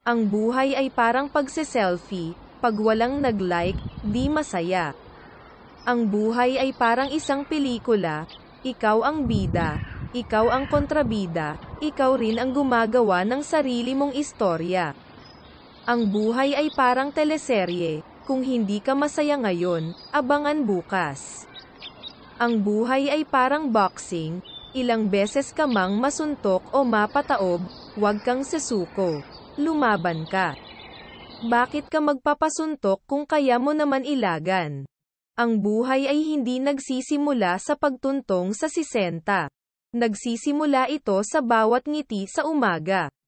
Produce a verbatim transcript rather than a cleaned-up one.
Ang buhay ay parang pagse-selfie, pag walang nag-like, di masaya. Ang buhay ay parang isang pelikula, ikaw ang bida, ikaw ang kontrabida, ikaw rin ang gumagawa ng sarili mong istorya. Ang buhay ay parang teleserye, kung hindi ka masaya ngayon, abangan bukas. Ang buhay ay parang boxing, ilang beses ka mang masuntok o mapataob, huwag kang susuko. Lumaban ka. Bakit ka magpapasuntok kung kaya mo naman ilagan? Ang buhay ay hindi nagsisimula sa pagtuntong sa sisenta. Nagsisimula ito sa bawat ngiti sa umaga.